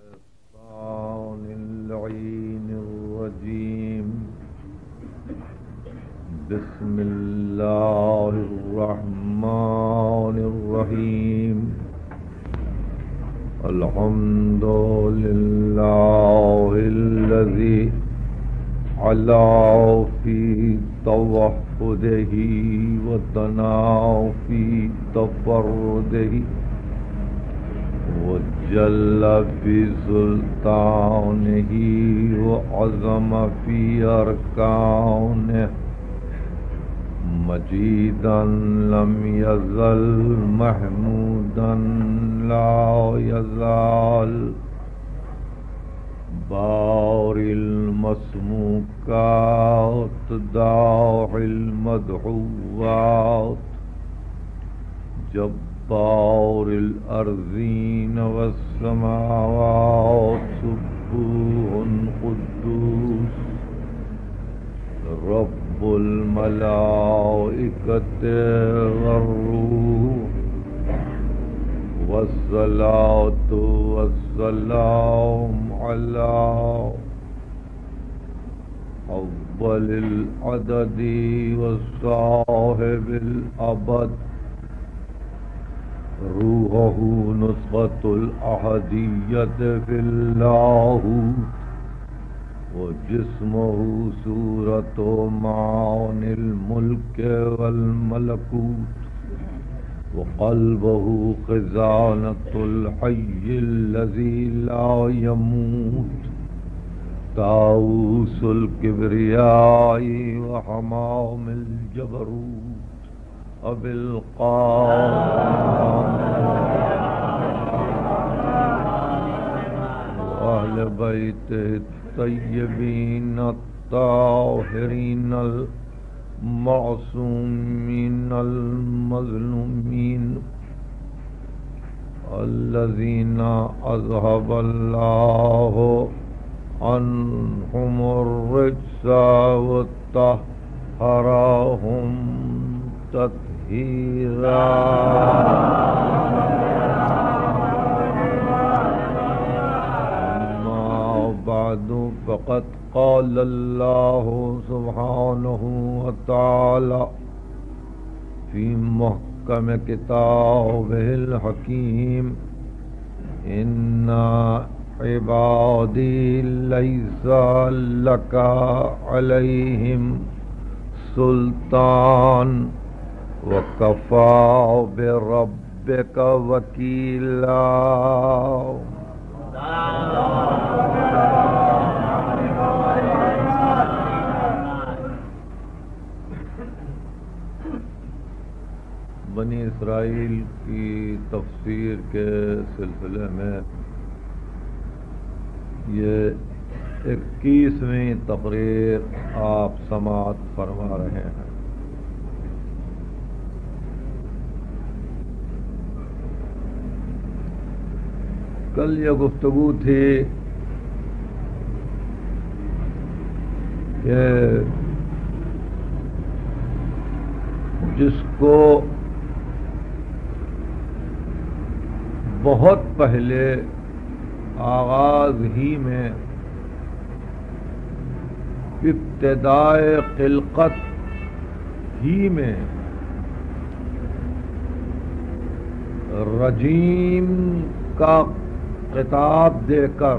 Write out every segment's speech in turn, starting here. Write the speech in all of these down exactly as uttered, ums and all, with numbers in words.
الشيطان اللعين الرجيم. بسم الله الرحمن الرحيم. الحمد لله الذي علا في توحده وتنا في تفرده وجل في سلطانه وعظم في أركانه مجيدا لم يزل محمودا لا يزال باري المسموكات داعي المدعوات جبار الأرضين والسماوات سبوح قدوس رب الملائكة والروح والصلاة والسلام على أفضل العدد وصاحب الأبد روحه نسخة الأحدية في اللاهوت وجسمه صورة معاني الملك والملكوت وقلبه خزانة الحي الذي لا يموت طاووس الكبرياء وحمام الجبروت أبي القاسم وأهل بيته الطيبين الطاهرين المعصومين المظلومين الذين أذهب الله عنهم الرجس وطهرهم تطهيرا. بعد فقد قال الله سبحانه وتعالى في محكم كتابه الحكيم إن عبادي ليس لك عليهم سلطان وكفى بربك وكيلا. بنی اسرائیل کی تفسیر کے سلسلے میں یہ اکیسویں تقریر آپ سماعت فرما رہے ہیں. کل یہ گفتگو تھی کہ جس کو بہت پہلے آغاز ہی میں ابتدائے خلقت ہی میں رجیم کا خطاب دے کر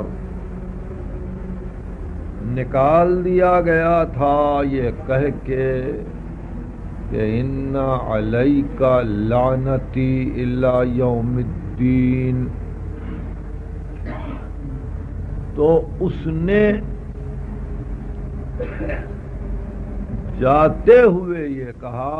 نکال دیا گیا تھا یہ کہہ کے کہ ان علیک لعنتی الی یوم الدین. تو اس نے جاتے ہوئے یہ کہا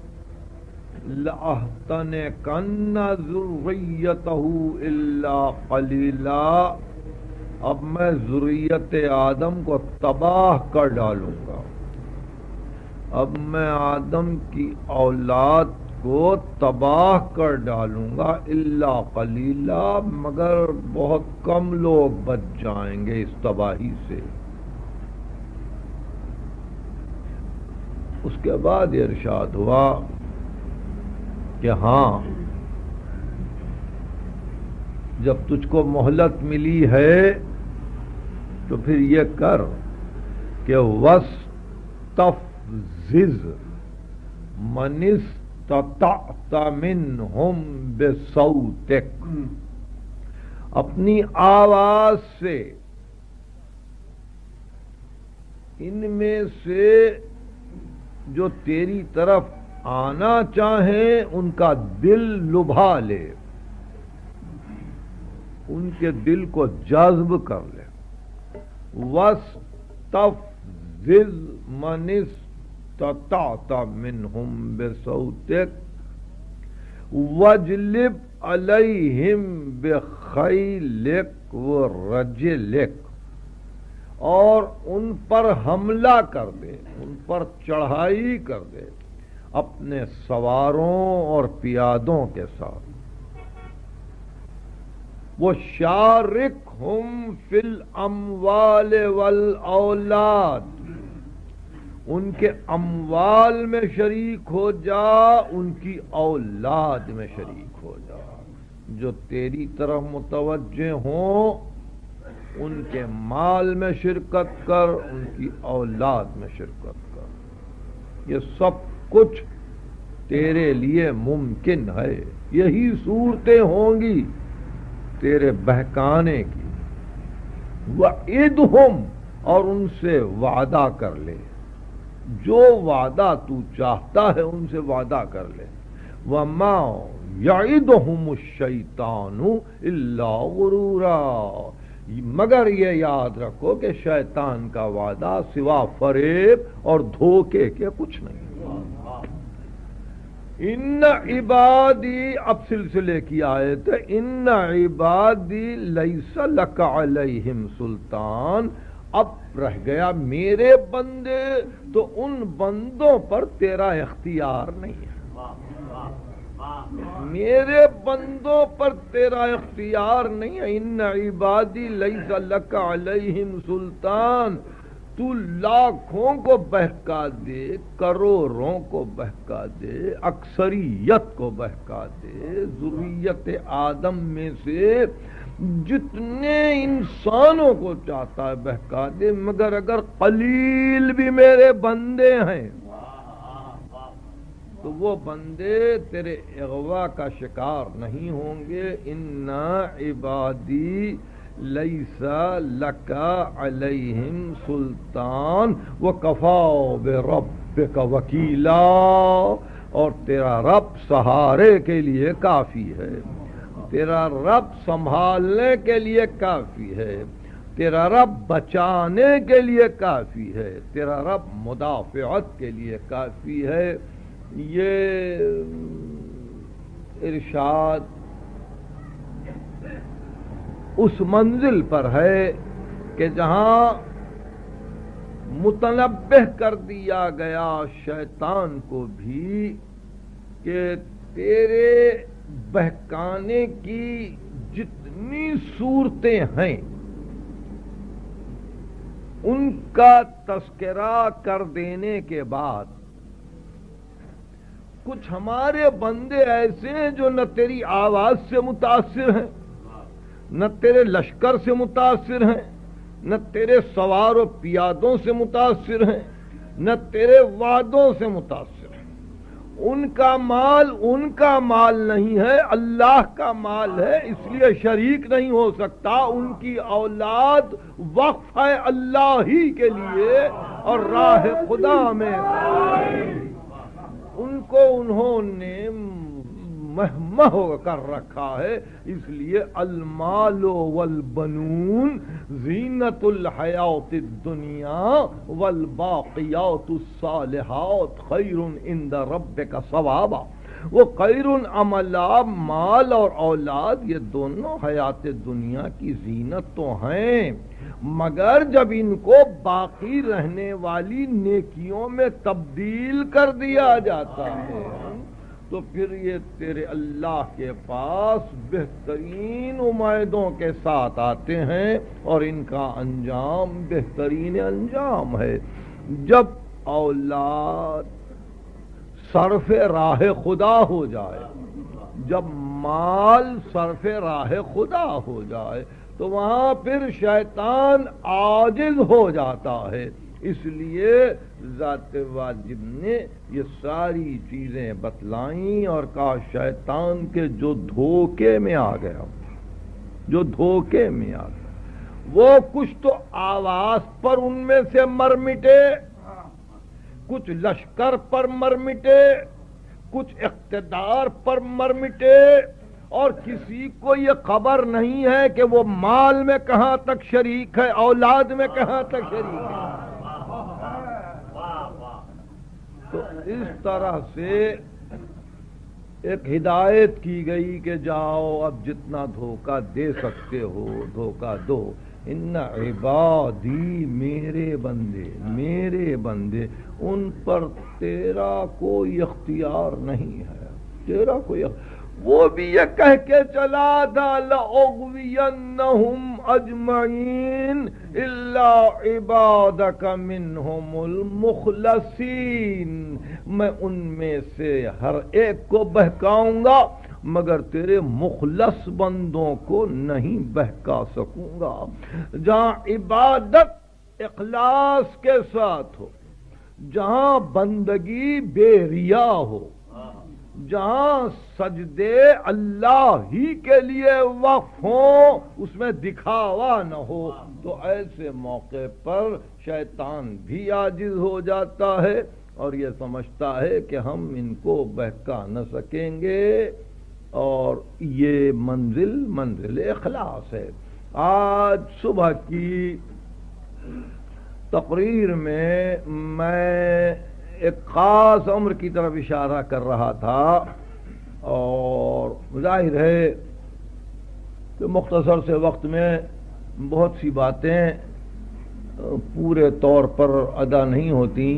لَأَحْتَنِكَنَّ ذُرِّيَّتَهُ إِلَّا قَلِيلًا. اب میں ذریت آدم کو تباہ کر ڈالوں گا. اب میں آدم کی اولاد کو تباہ کر ڈالوں گا الا قلیلا، مگر بہت کم لوگ بچ جائیں گے اس تباہی سے. اس کے بعد ارشاد ہوا کہ ہاں جب تجھ کو مہلت ملی ہے تو پھر یہ کر کہ وَاسْتَفْزِزْ مَنِ اسْتَطَعْتَ مِنْهُمْ بِصَوْتِكَ، اپنی آواز سے ان میں سے جو تیری طرف آنا چاہیں ان کا دل لبھا لے، ان کے دل کو جذب کر لے۔ وَاسْتَفْزِزْ مَنِ اسْتَطَعْتَ مِنْهُمْ بِصَوْتِكَ وَاجْلِبْ عَلَيْهِمْ بِخَيْلِكَ وَرَجِلِكَ، اور ان پر حملہ کر دے، ان پر چڑھائی کر دے اپنے سواروں اور پیادوں کے ساتھ۔ وَشَارِكْهُمْ فِي الْأَمْوَالِ وَالْأَوْلَادِ، ان کے اموال میں شریک ہو جا، ان کی اولاد میں شریک ہو جا۔ جو تیری طرف متوجہ ہوں ان کے مال میں شرکت کر، ان کی اولاد میں شرکت کر۔ یہ سب کچھ تیرے لیے ممکن ہے، یہی صورتیں ہوں گی تیرے بہکانے کی۔ وَعِدْهُمْ، اور ان سے وعدہ کر لے، جو وعدہ تو چاہتا ہے ان سے وعدہ کر لے۔ وَمَا يَعِدُهُمُ الشَّيْطَانُ إِلَّا غُرُورًا، مگر یہ یاد رکھو کہ شیطان کا وعدہ سوا فریب اور دھوکے کے کچھ نہیں۔ ان عبادی، اب سلسلے کی آیت ہے، ان عبادی لیس لک علیہم سلطان، اب رہ گیا میرے بندے، تو ان بندوں پر تیرا اختیار نہیں ہے۔ میرے بندوں پر تیرا اختیار نہیں ہے۔ ان عبادی لیس لک علیہم سلطان، تو لاکھوں کو بہکا دے، کروڑوں کو بہکا دے، اکثریت کو بہکا دے، ذریت آدم میں سے جتنے انسانوں کو چاہتا ہے بہکا دے، مگر اگر قلیل بھی میرے بندے ہیں تو وہ بندے تیرے اغوا کا شکار نہیں ہوں گے۔ ان عبادی لیس لک علیہم سلطان وکفی بربک وکیلا، اور تیرا رب سہارے کے لیے کافی ہے، تیرا رب سنبھالنے کے لیے کافی ہے، تیرا رب بچانے کے لیے کافی ہے، تیرا رب مدافعت کے لیے کافی ہے۔ یہ ارشاد اس منزل پر ہے کہ جہاں متنبہ کر دیا گیا شیطان کو بھی کہ تیرے بہکانے کی جتنی صورتیں ہیں ان کا تذکرہ کر دینے کے بعد کچھ ہمارے بندے ایسے ہیں جو نہ تیری آواز سے متاثر ہیں، نہ تیرے لشکر سے متاثر ہیں، نہ تیرے سوار و پیادوں سے متاثر ہیں، نہ تیرے وعدوں سے متاثر ہیں۔ ان کا مال ان کا مال نہیں ہے، اللہ کا مال ہے، اس لیے شریک نہیں ہو سکتا۔ ان کی اولاد وقف ہے اللہ ہی کے لیے اور راہ خدا میں ان کو انہوں نے مہمہ کر رکھا ہے۔ اس لیے المال والبنون زینت الحیات الدنیا والباقیات الصالحات خیر عند ربک ثوابا، وہ خیر عملا، مال اور اولاد یہ دونوں حیات دنیا کی زینت تو ہیں، مگر جب ان کو باقی رہنے والی نیکیوں میں تبدیل کر دیا جاتا ہے تو پھر یہ تیرے اللہ کے پاس بہترین امیدوں کے ساتھ آتے ہیں اور ان کا انجام بہترین انجام ہے۔ جب اولاد صرف راہ خدا ہو جائے، جب مال صرف راہ خدا ہو جائے تو وہاں پھر شیطان عاجز ہو جاتا ہے. اس لیے ذات واجب نے یہ ساری چیزیں بتلائیں اور کہا شیطان کے جو دھوکے میں آ گیا جو دھوکے میں آ گیا وہ کچھ تو آواز پر ان میں سے مر مٹے, کچھ لشکر پر مر مٹے, کچھ اقتدار پر مر مٹے, اور کسی کو یہ خبر نہیں ہے کہ وہ مال میں کہاں تک شریک ہے, اولاد میں کہاں تک شریک ہے. تو اس طرح سے ایک ہدایت کی گئی کہ جاؤ اب جتنا دھوکہ دے سکتے ہو دھوکہ دو. ان عبادی میرے بندے میرے بندے ان پر تیرا کوئی اختیار نہیں ہے, تیرا کوئی اختیار. وہ بھی یہ کہہ کے چلا تھا لَأُغْوِيَنَّهُمْ أَجْمَعِينَ إِلَّا عِبَادَكَ مِنْهُمُ الْمُخْلَصِينَ. میں ان میں سے ہر ایک کو بہکاؤں گا مگر تیرے مخلص بندوں کو نہیں بہکا سکوں گا. جہاں عبادت اخلاص کے ساتھ ہو, جہاں بندگی بے ریا ہو, جہاں سجدے اللہ ہی کے لیے وقف ہوں, اس میں دکھاوا نہ ہو, تو ایسے موقع پر شیطان بھی عاجز ہو جاتا ہے اور یہ سمجھتا ہے کہ ہم ان کو بہکا نہ سکیں گے. اور یہ منزل منزل اخلاص ہے. آج صبح کی تقریر میں میں ایک خاص امر کی طرف اشارہ کر رہا تھا, اور ظاہر ہے کہ مختصر سے وقت میں بہت سی باتیں پورے طور پر ادا نہیں ہوتی.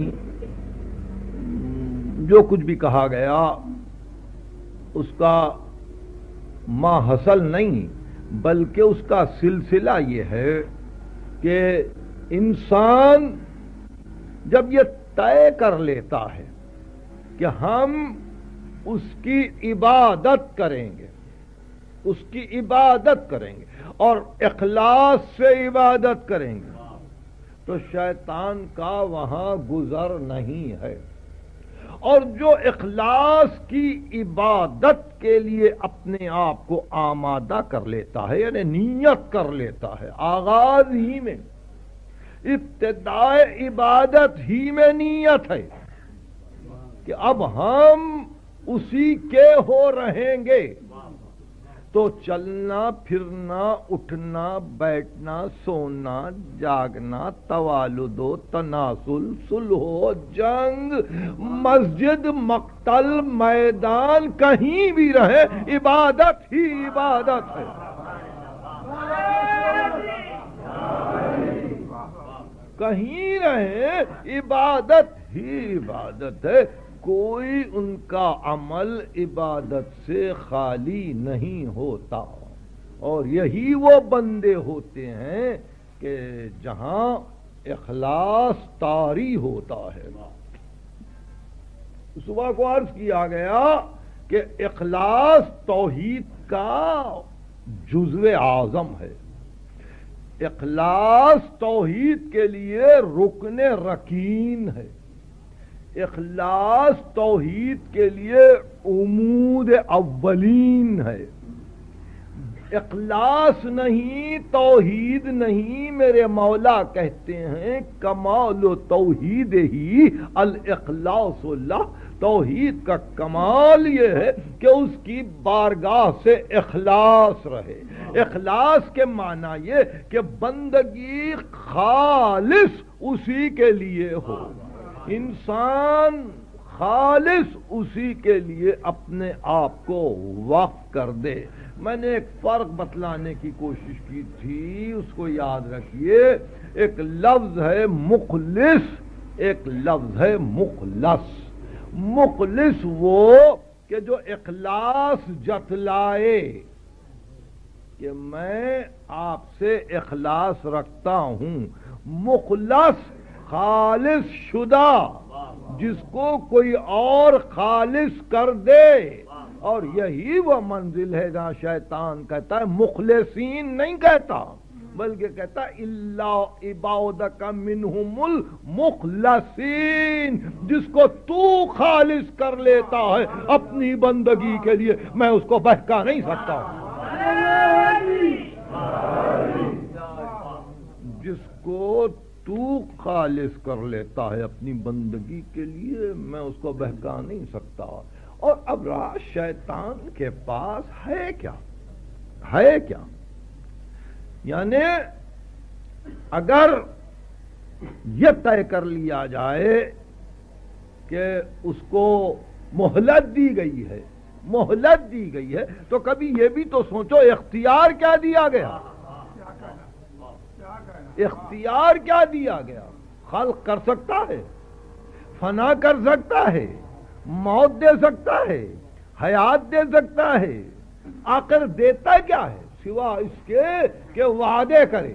جو کچھ بھی کہا گیا اس کا ما حصل نہیں بلکہ اس کا سلسلہ یہ ہے کہ انسان جب یہ طے کر لیتا ہے کہ ہم اس کی عبادت کریں گے اس کی عبادت کریں گے اور اخلاص سے عبادت کریں گے تو شیطان کا وہاں گزر نہیں ہے. اور جو اخلاص کی عبادت کے لیے اپنے آپ کو آمادہ کر لیتا ہے یعنی نیت کر لیتا ہے, آغاز ہی میں ابتدائے عبادت ہی میں نیت ہے کہ اب ہم اسی کے ہو رہیں گے, تو چلنا پھرنا اٹھنا بیٹھنا سونا جاگنا توالد و تناسل صلح و جنگ مسجد مقتل میدان کہیں بھی رہے عبادت ہی عبادت ہے. کہیں رہے عبادت ہی عبادت ہے. کوئی ان کا عمل عبادت سے خالی نہیں ہوتا, اور یہی وہ بندے ہوتے ہیں کہ جہاں اخلاص طاری ہوتا ہے. صبح کو عرض کیا گیا کہ اخلاص توحید کا جزو اعظم ہے. اخلاص توحید کے لیے رکن رکین ہے. اخلاص توحید کے لیے عمود اولین ہے. اخلاص نہیں توحید نہیں. میرے مولا کہتے ہیں کمال و توحید ہی الاخلاص اللہ. توحید کا کمال یہ ہے کہ اس کی بارگاہ سے اخلاص رہے. اخلاص کے معنی یہ کہ بندگی خالص اسی کے لیے ہو. انسان خالص اسی کے لیے اپنے آپ کو وقف کر دے. میں نے ایک فرق بتلانے کی کوشش کی تھی, اس کو یاد رکھیے. ایک لفظ ہے مخلص, ایک لفظ ہے مخلص. مخلص وہ کہ جو اخلاص جتلائے کہ میں آپ سے اخلاص رکھتا ہوں. مخلص خالص شدہ, جس کو کوئی اور خالص کر دے. اور یہی وہ منزل ہے جہاں شیطان کہتا ہے مخلصین نہیں کہتا، بلکہ کہتا ہے الا عبادک منہم المخلصین، جس کو تو خالص کر لیتا ہے اپنی بندگی کے لیے، میں اس کو بہکا نہیں سکتا، جس کو تو خالص کر لیتا ہے اپنی بندگی کے لیے میں اس کو بہکا نہیں سکتا۔ اور اب رہا شیطان کے پاس ہے کیا، ہے کیا؟ یعنی اگر یہ طے کر لیا جائے کہ اس کو مہلت دی گئی ہے، مہلت دی گئی ہے، تو کبھی یہ بھی تو سوچو اختیار کیا دیا گیا، اختیار کیا دیا گیا؟ خلق کر سکتا ہے، فنا کر سکتا ہے، موت دے سکتا ہے، حیات دے سکتا ہے، آخر دیتا کیا ہے سوا اس کے کہ وعدے کرے،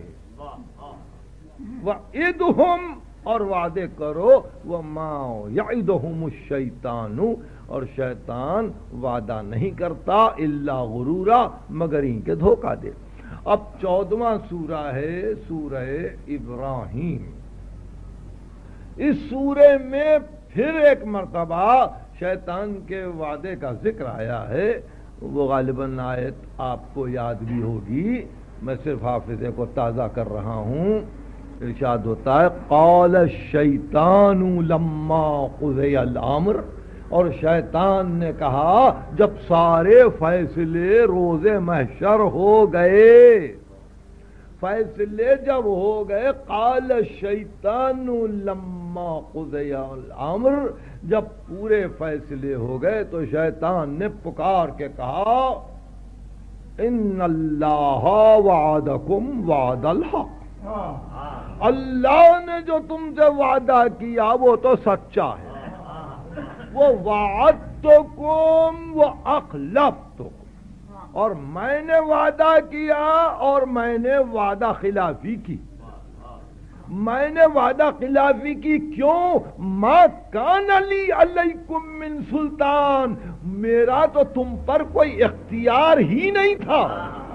وعدہم، اور وعدے کرو، وما یعدہم الشیطان، اور شیطان وعدہ نہیں کرتا الا غرورا، مگر ان کے دھوکہ دے۔ اب چودواں سورہ ہے سورہ ابراہیم۔ اس سورے میں پھر ایک مرتبہ شیطان کے وعدے کا ذکر آیا ہے، وہ غالباً آیت آپ کو یاد بھی ہوگی، میں صرف حافظے کو تازہ کر رہا ہوں۔ ارشاد ہوتا ہے قال الشیطان لما قضی الامر، اور شیطان نے کہا جب سارے فیصلے روز محشر ہو گئے، فیصلے جب ہو گئے، قال الشیطان لما قضی الامر، جب پورے فیصلے ہو گئے تو شیطان نے پکار کے کہا ان اللہ وعدکم وعد الحق، اللہ نے جو تم سے وعدہ کیا وہ تو سچا ہے، وہ وعدتکم واخلفتکم، اور میں نے وعدہ کیا اور میں نے وعدہ خلافی کی، میں نے وعدہ خلافی کی، کیوں؟ ما کان لی علیکم من سلطان، میرا تو تم پر کوئی اختیار ہی نہیں تھا،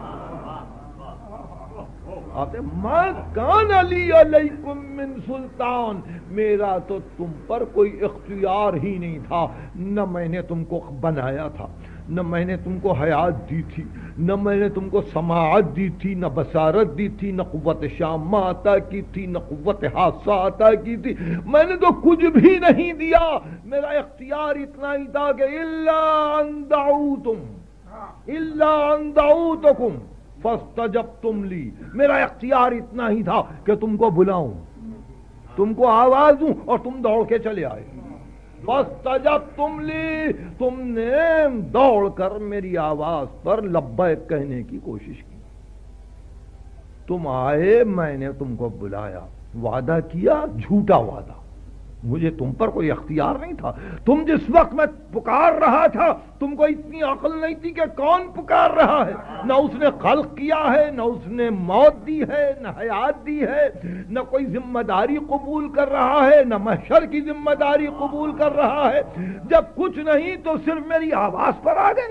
ما کان لی علیکم من سلطان، میرا تو تم پر کوئی اختیار ہی نہیں تھا، نہ میں نے تم کو بنایا تھا، نہ میں نے تم کو حیات دی تھی، نہ میں نے تم کو سماعت دی تھی، نہ بصارت دی تھی، نہ قوت شامہ عطا کی تھی، نہ قوت حاسہ عطا کی تھی، میں نے تو کچھ بھی نہیں دیا، میرا اختیار اتنا ہی تھا کہ الا ان دعوتم الا ان دعوتکم فاستجبتم لی، میرا اختیار اتنا ہی تھا کہ تم کو بلاؤں، تم کو آواز دوں اور تم دوڑ کے چلے آئے، فاستجبتم لی، تم نے دوڑ کر میری آواز پر لبیک کہنے کی کوشش کی، تم آئے، میں نے تم کو بلایا، وعدہ کیا، جھوٹا وعدہ، مجھے تم پر کوئی اختیار نہیں تھا، تم جس وقت میں پکار رہا تھا تم کو اتنی عقل نہیں تھی کہ کون پکار رہا ہے، نہ اس نے خلق کیا ہے، نہ اس نے موت دی ہے، نہ حیات دی ہے، نہ کوئی ذمہ داری قبول کر رہا ہے، نہ محشر کی ذمہ داری قبول کر رہا ہے، جب کچھ نہیں تو صرف میری آواز پر آ گئے،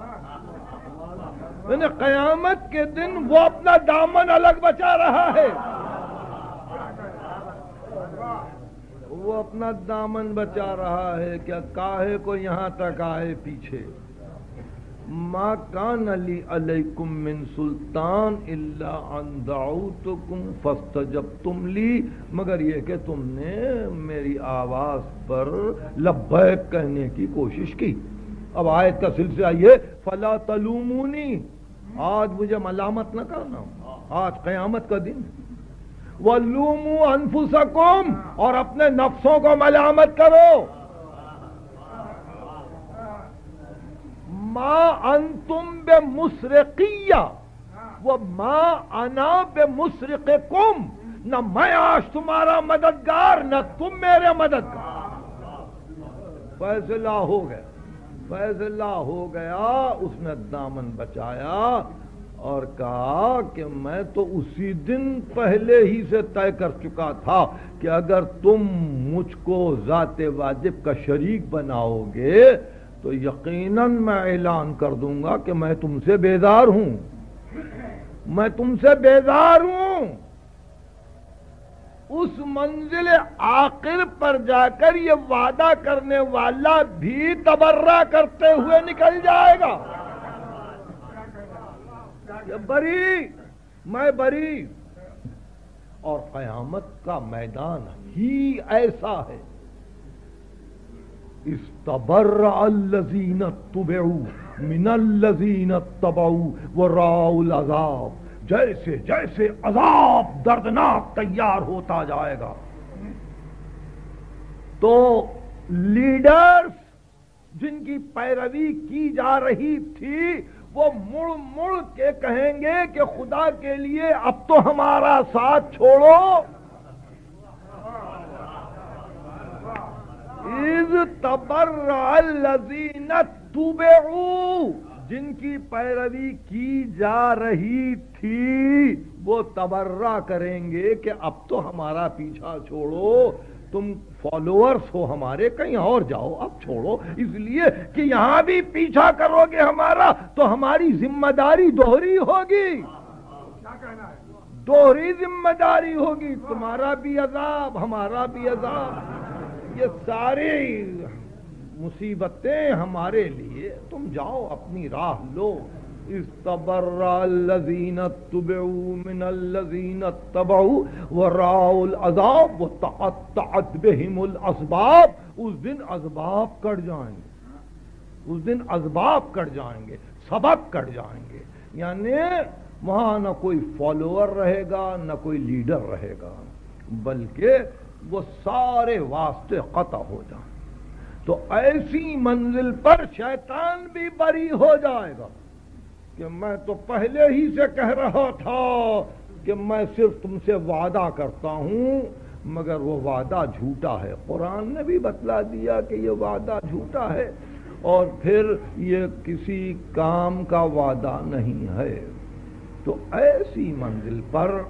یعنی قیامت کے دن وہ اپنا دامن الگ بچا رہا ہے، وہ اپنا دامن بچا رہا ہے، کیا کاہے کو یہاں تک آئے پیچھے، ما کان لی علیکم من سلطان الا ان دعوتکم فاستجبتم لی، مگر یہ کہ تم نے میری آواز پر لبیک کہنے کی کوشش کی۔ اب آیت کا سلسلہ یہ فلا تلومونی، آج مجھے ملامت نہ کرنا، آج قیامت کا دن، وَلُومُوا أَنفُسَكُمْ، اور اپنے نفسوں کو ملامت کرو، مَا أَنْتُمْ بِمُسْرِقِيَّ وَمَا أَنَا بِمُسْرِقِكُمْ، نہ میں آج تمہارا مددگار نہ تم میرے مددگار، فیصلہ ہو گیا، فیصلہ ہو گیا، اس نے دامن بچایا اور کہا کہ میں تو اسی دن پہلے ہی سے طے کر چکا تھا کہ اگر تم مجھ کو ذات واجب کا شریک بناؤ گے تو یقیناً میں اعلان کر دوں گا کہ میں تم سے بیزار ہوں، میں تم سے بیزار ہوں۔ اس منزل آخر پر جا کر یہ وعدہ کرنے والا بھی تبرہ کرتے ہوئے نکل جائے گا، یہ بری، میں بری۔ اور قیامت کا میدان ہی ایسا ہے، استبرأ الذین اتبعوا من الذین اتبعوا ورأوا العذاب، جیسے جیسے عذاب دردناک تیار ہوتا جائے گا تو لیڈرز جن کی پیروی کی جا رہی تھی وہ مڑ مڑ کے کہیں گے کہ خدا کے لیے اب تو ہمارا ساتھ چھوڑو۔ اذ تبرأ الذین اتبعوا، جن کی پیروی کی جا رہی تھی وہ تبرہ کریں گے کہ اب تو ہمارا پیچھا چھوڑو، تم فالوورز ہو ہمارے، کہیں اور جاؤ، اب چھوڑو، اس لیے کہ یہاں بھی پیچھا کرو گے ہمارا تو ہماری ذمہ داری دوہری ہوگی، دوہری ذمہ داری ہوگی، تمہارا بھی عذاب ہمارا بھی عذاب، یہ ساری مصیبتیں ہمارے لیے، تم جاؤ اپنی راہ لو۔ استبرأ الذین اتبعوا من الذین اتبعوا ورأوا العذاب وتقطعت بهم الاسباب، اس دن اسباب کٹ جائیں گے، اس دن اسباب کٹ جائیں گے، سبب کٹ جائیں گے، یعنی وہاں نہ کوئی فالوور رہے گا نہ کوئی لیڈر رہے گا، بلکہ وہ سارے واسطے قطع ہو جائیں۔ تو ایسی منزل پر شیطان بھی بری ہو جائے گا کہ میں تو پہلے ہی سے کہہ رہا تھا کہ میں صرف تم سے وعدہ کرتا ہوں، مگر وہ وعدہ جھوٹا ہے، قرآن نے بھی بتلا دیا کہ یہ وعدہ جھوٹا ہے اور پھر یہ کسی کام کا وعدہ نہیں ہے۔ تو ایسی منزل پر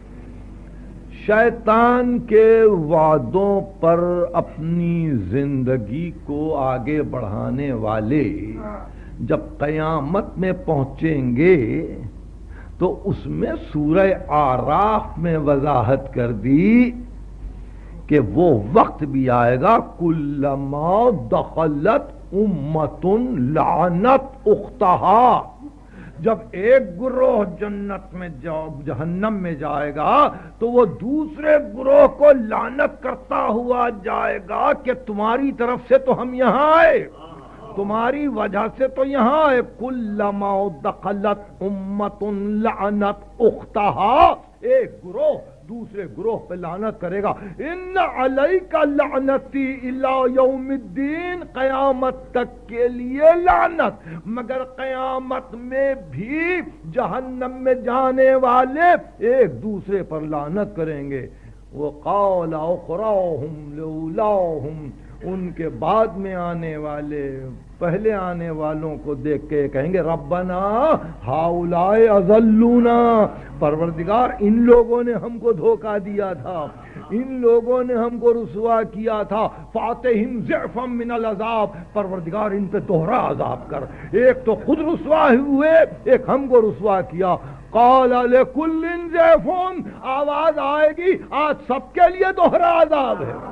شیطان کے وعدوں پر اپنی زندگی کو آگے بڑھانے والے جب قیامت میں پہنچیں گے تو اس میں سورہ اعراف میں وضاحت کر دی کہ وہ وقت بھی آئے گا کلما دخلت امت لعنت اختہا، جب ایک گروہ جنت میں جہنم میں جائے گا تو وہ دوسرے گروہ کو لعنت کرتا ہوا جائے گا کہ تمہاری طرف سے تو ہم یہاں آئے، تمہاری وجہ سے تو یہاں ہے۔ کلما دخلت امت لعنت اختہا، ایک گروہ دوسرے گروہ پہ لعنت کرے گا، ان علیک لعنتی الی یوم الدین، قیامت تک کے لیے لعنت، مگر قیامت میں بھی جہنم میں جانے والے ایک دوسرے پر لعنت کریں گے۔ وقال اخراهم لولاهم، ان کے بعد میں آنے والے پہلے آنے والوں کو دیکھ کے کہیں گے ربنا ہؤلاء اضلونا، پروردگار ان لوگوں نے ہم کو دھوکہ دیا تھا، ان لوگوں نے ہم کو رسوا کیا تھا، فاتہم ضعفا من العذاب، پروردگار ان پہ دوہرا عذاب کر، ایک تو خود رسوا ہوئے ایک ہم کو رسوا کیا۔ قال لکل ضعف، آواز آئے گی آج سب کے لیے دوہرا عذاب ہے،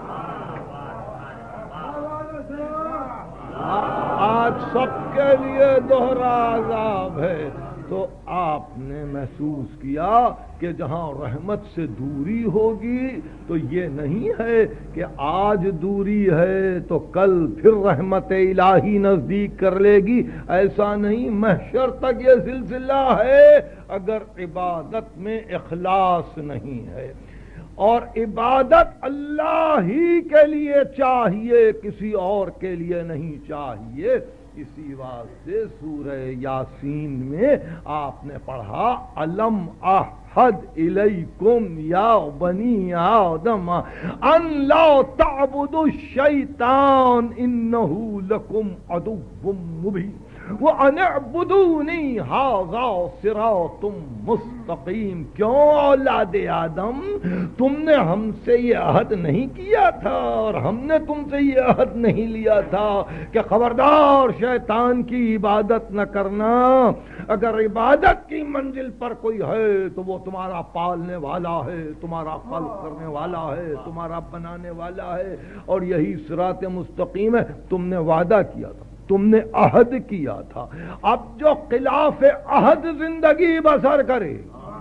آج سب کے لیے دوہرا عذاب ہے۔ تو آپ نے محسوس کیا کہ جہاں رحمت سے دوری ہوگی تو یہ نہیں ہے کہ آج دوری ہے تو کل پھر رحمت الہی نزدیک کر لے گی، ایسا نہیں، محشر تک یہ سلسلہ ہے اگر عبادت میں اخلاص نہیں ہے، اور عبادت اللہ ہی کے لیے چاہیے، کسی اور کے لیے نہیں چاہیے۔ اسی واسطے سورہ یاسین میں آپ نے پڑھا الم احد الیکم یا بنی آدم ان لا تعبدوا الشیطان انہ لکم عدو مبین وَأَنِ اعْبُدُونِي هَذَا صِرَاطٌ مُسْتَقِيم۔ کیوں اولاد آدم، تم نے ہم سے یہ عہد نہیں کیا تھا اور ہم نے تم سے یہ عہد نہیں لیا تھا کہ خبردار شیطان کی عبادت نہ کرنا، اگر عبادت کی منزل پر کوئی ہے تو وہ تمہارا پالنے والا ہے، تمہارا خلق کرنے والا ہے، تمہارا بنانے والا ہے، اور یہی صراط مستقیم ہے۔ تم نے وعدہ کیا تھا، تم نے عہد کیا تھا، اب جو خلاف عہد زندگی بسر کرے،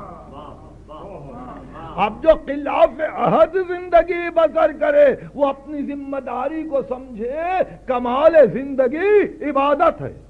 اب جو خلاف عہد زندگی بسر کرے وہ اپنی ذمہ داری کو سمجھے کمال زندگی عبادت ہے،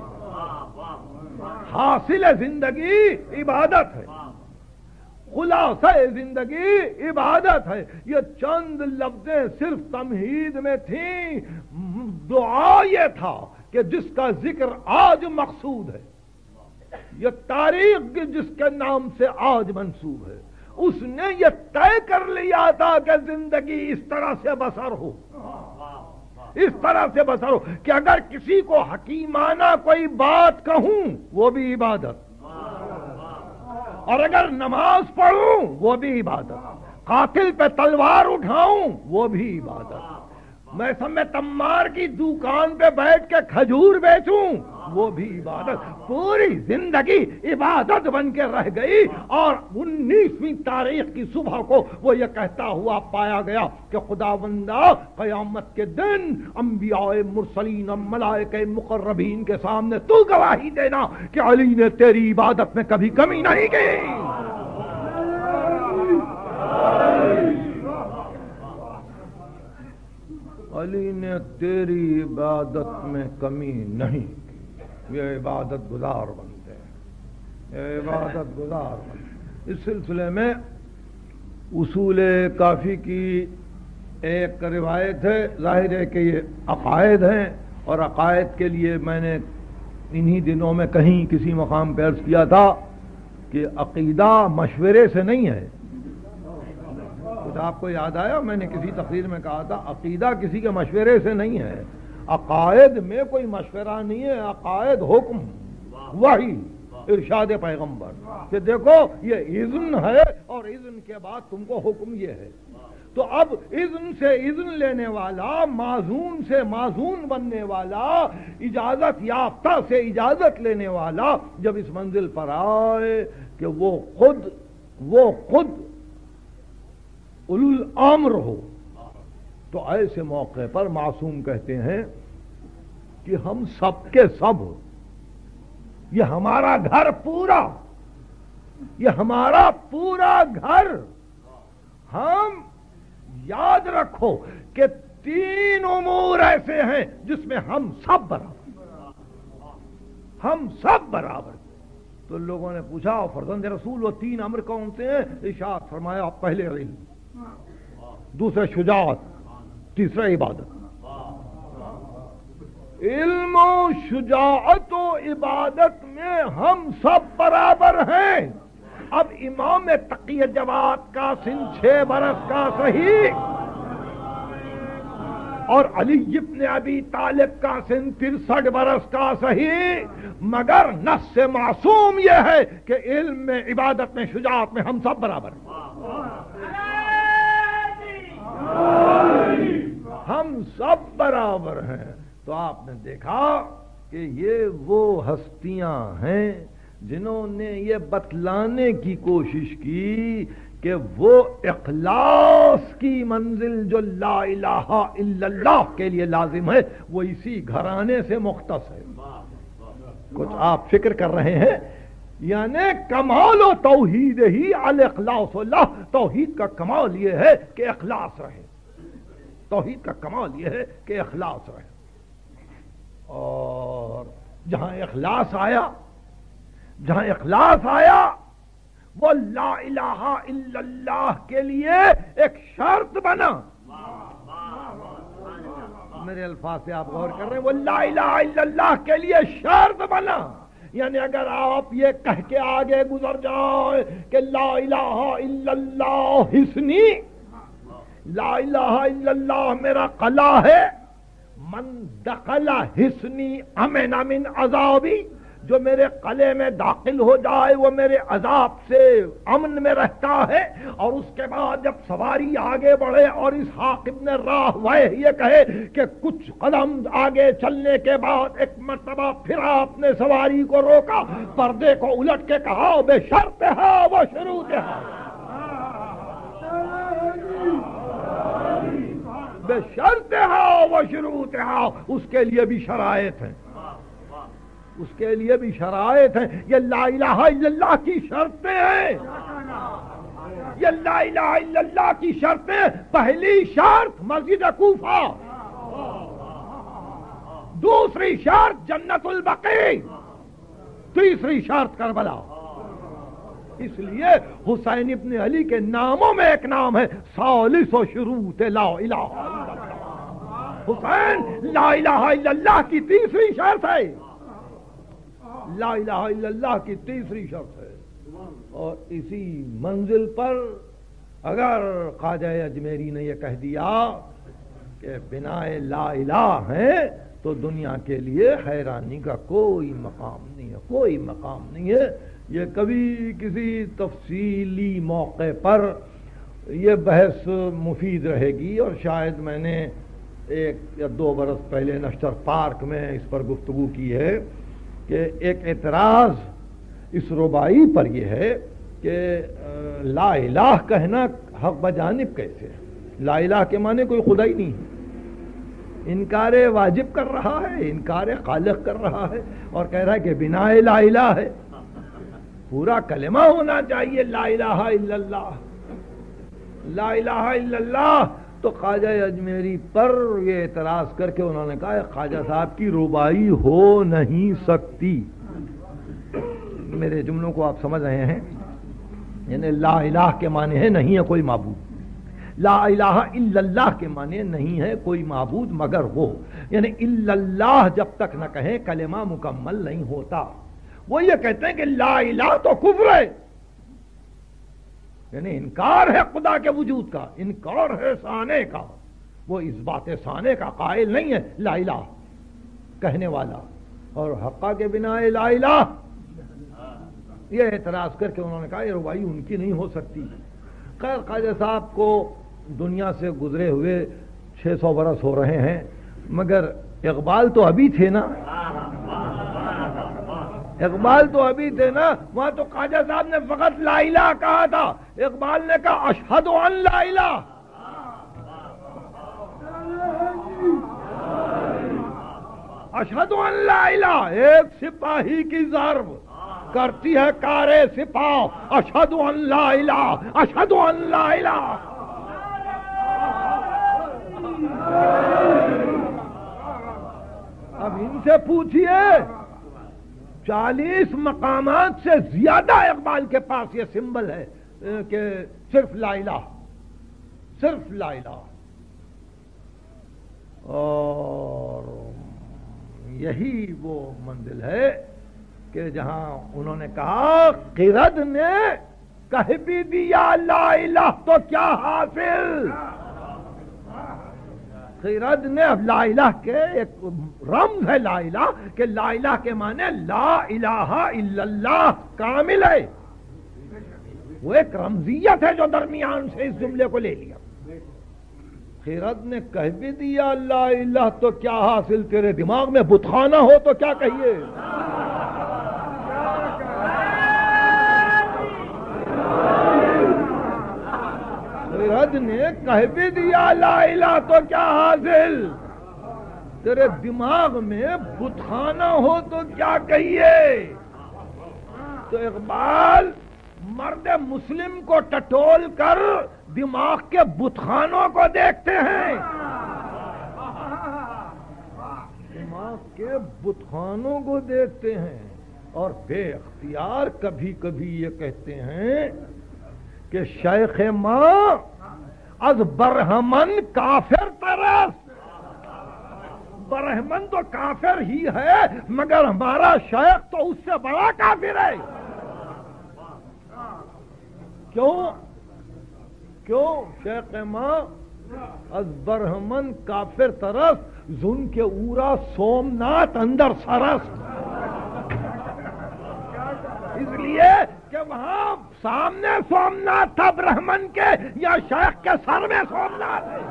حاصل زندگی عبادت ہے، خلاصہ زندگی عبادت ہے۔ یہ چند لفظیں صرف تمہید میں تھیں، دعا یہ تھا کہ جس کا ذکر آج مقصود ہے، یہ تاریخ جس کے نام سے آج منسوب ہے، اس نے یہ طے کر لیا تھا کہ زندگی اس طرح سے بسر ہو، اس طرح سے بسر ہو کہ اگر کسی کو حکیمانہ کوئی بات کہوں وہ بھی عبادت، اور اگر نماز پڑھوں وہ بھی عبادت، قاتل پہ تلوار اٹھاؤں وہ بھی عبادت، میں سمے تمار کی دکان پہ بیٹھ کے کھجور بیچوں وہ بھی عبادت، پوری زندگی عبادت بن کے رہ گئی۔ اور انیسویں تاریخ کی صبح کو وہ یہ کہتا ہوا پایا گیا کہ خداوندہ قیامت کے دن انبیاء مرسلین اور ملائکہ مقربین کے سامنے تو گواہی دینا کہ علی نے تیری عبادت میں کبھی کمی نہیں کی۔ علی نے تیری عبادت میں کمی نہیں کی، یہ عبادت گزار بنتے ہیں، یہ عبادت گزار بنتے ہیں۔ اس سلسلے میں اصول کافی کی ایک روایت ہے، ظاہر ہے کہ یہ عقائد ہیں، اور عقائد کے لیے میں نے انہی دنوں میں کہیں کسی مقام پہ عرض کیا تھا کہ عقیدہ مشورے سے نہیں ہے۔ آپ کو یاد آیا میں نے کسی تقریر میں کہا تھا عقیدہ کسی کے مشورے سے نہیں ہے، عقائد میں کوئی مشورہ نہیں ہے، عقائد حکم، وحی، ارشاد پیغمبر کہ دیکھو یہ اذن ہے اور اذن کے بعد تم کو حکم یہ ہے۔ تو اب اذن سے اذن لینے والا، معزون سے معزون بننے والا، اجازت یافتہ سے اجازت لینے والا جب اس منزل پر آئے کہ وہ خود وہ خود اولو الامر ہو، تو ایسے موقع پر معصوم کہتے ہیں کہ ہم سب کے سب، یہ ہمارا گھر پورا، یہ ہمارا پورا گھر، ہم یاد رکھو کہ تین امور ایسے ہیں جس میں ہم سب برابر، ہم سب برابر۔ تو لوگوں نے پوچھا فرزند رسول وہ تین امر کون سے ہیں؟ ارشاد فرمایا پہلے علم، دوسرے شجاعت، تیسرا عبادت۔ علم و شجاعت و عبادت میں ہم سب برابر ہیں۔ اب امام تقی جواد کا سن چھ برس کا صحیح، اور علی ابن ابی طالب کا سن ترسٹھ برس کا صحیح، مگر نص سے معصوم یہ ہے کہ علم میں، عبادت میں، شجاعت میں ہم سب برابر ہیں، ہم سب برابر ہیں۔ تو آپ نے دیکھا کہ یہ وہ ہستیاں ہیں جنہوں نے یہ بتلانے کی کوشش کی کہ وہ اخلاص کی منزل جو لا الہ الا اللہ کے لیے لازم ہے وہ اسی گھرانے سے مختص ہے۔ کچھ آپ فکر کر رہے ہیں، یعنی کمال و توحید ہی الاخلاص اللہ، توحید کا کمال یہ ہے کہ اخلاص رہے، توحید کا کمال یہ ہے کہ اخلاص رہے، اور جہاں اخلاص آیا، جہاں اخلاص آیا وہ لا الہ الا اللہ کے لیے ایک شرط بنا۔ میرے الفاظ سے آپ غور کر رہے ہیں، وہ لا الہ الا اللہ کے لیے شرط بنا، یعنی اگر آپ یہ کہہ کے آگے گزر جائیں کہ لا الہ الا اللہ حسنی، لا الہ الا اللہ میرا قلعہ ہے، من دخل حصنی امن من عذابی، جو میرے قلعے میں داخل ہو جائے وہ میرے عذاب سے امن میں رہتا ہے. اور اس کے بعد جب سواری آگے بڑھے اور اس حاکم نے راہ وے یہ کہے کہ کچھ قدم آگے چلنے کے بعد ایک مرتبہ پھر آپ نے سواری کو روکا، پردے کو الٹ کے کہا بے شرط ہے وہ شروط ہے، بے شرط ہے وہ شروط ہے. اس کے لیے بھی شرائط ہیں، اس کے لیے بھی شرائط ہیں. یہ لا الہ الا اللہ کی شرطیں ہیں، یہ لا الہ الا اللہ کی شرطیں. پہلی شرط مسجد کوفہ، دوسری شرط جنت البقیع، تیسری شرط کربلا. اس لیے حسین ابن علی کے ناموں میں ایک نام ہے ثالث و شروط لا الہ الا اللہ. حسین لا الہ الا اللہ کی تیسری شرط ہے، لا الہ الا اللہ کی تیسری شرط ہے. اور اسی منزل پر اگر خواجہ اجمیری نے یہ کہہ دیا کہ بنا لا الہ ہے تو دنیا کے لیے حیرانی کا کوئی مقام نہیں ہے، کوئی مقام نہیں ہے. یہ کبھی کسی تفصیلی موقع پر یہ بحث مفید رہے گی، اور شاید میں نے ایک یا دو برس پہلے نشتر پارک میں اس پر گفتگو کی ہے کہ ایک اعتراض اس ربائی پر یہ ہے کہ لا الہ کہنا حق بجانب کیسے ہے؟ لا الہ کے معنی کوئی خدا ہی نہیں ہے، انکار واجب کر رہا ہے، انکار خالق کر رہا ہے، اور کہہ رہا ہے کہ بنا لا الہ ہے. پورا کلمہ ہونا چاہیے لا الہ الا اللہ، لا الہ الا اللہ. تو خواجہ اجمیری پر یہ اعتراض کر کے انہوں نے کہا خواجہ صاحب کی ربائی ہو نہیں سکتی. میرے جملوں کو آپ سمجھ رہے ہیں؟ یعنی لا الہ کے معنی ہے نہیں ہے کوئی معبود، لا الہ الا اللہ کے معنی نہیں ہے کوئی معبود مگر وہ. یعنی الا اللہ جب تک نہ کہیں کلمہ مکمل نہیں ہوتا. وہ یہ کہتے ہیں کہ لا الہ تو کفر ہے، یعنی انکار ہے خدا کے وجود کا، انکار ہے ثانے کا. وہ اس بات ثانے کا قائل نہیں ہے لا الہ کہنے والا. اور حقہ کے بنا لا الہ، یہ اعتراض کر کے انہوں نے کہا یہ ربائی ان کی نہیں ہو سکتی. خیر خواجہ صاحب کو دنیا سے گزرے ہوئے چھ سو برس ہو رہے ہیں، مگر اقبال تو ابھی تھے نا، اقبال تو ابھی تھے نا. وہاں تو خواجہ صاحب نے فقط لا الہ کہا تھا، اقبال نے کہا اشہد ان لا الہ. اشہد ان لا الہ ایک سپاہی کی ضرب کرتی ہے کار سپاہ. اشہد ان لا الہ، اشہد ان لا الہ. اب ان سے پوچھئے چالیس مقامات سے زیادہ اقبال کے پاس یہ سمبل ہے کہ صرف لا الہ، صرف لا الہ. اور یہی وہ منزل ہے کہ جہاں انہوں نے کہا قرد نے کہہ بھی دیا لا الہ تو کیا حاصل. قرد نے اب لا الہ کے ایک رمز ہے لا الہ کہ لا الہ کے معنی لا الہ الا اللہ کامل ہے. وہ ایک رمزیت ہے جو درمیان سے اس جملے کو لے لیا. قرد نے کہہ بھی دیا لا الہ تو کیا حاصل، تیرے دماغ میں بتخانہ ہو تو کیا کہیے. قرد نے کہہ بھی دیا لا الہ تو کیا حاصل، تیرے دماغ میں بتخانہ ہو تو کیا کہیے. تو اقبال مرد مسلم کو ٹٹول کر دماغ کے بتخانوں کو دیکھتے ہیں، دماغ کے بتخانوں کو دیکھتے ہیں، اور بے اختیار کبھی کبھی یہ کہتے ہیں کہ شیخ ماں از برہمن کافر ترس. برہمن تو کافر ہی ہے مگر ہمارا شیخ تو اس سے بڑا کافر ہے. کیوں کیوں شیخ ماں از برہمن کافر ترس زن کے اورا سومنات اندر سرس. اس لیے کہ وہاں سامنے سومنات تھا برہمن کے یا شیخ کے سر میں سومنات ہے.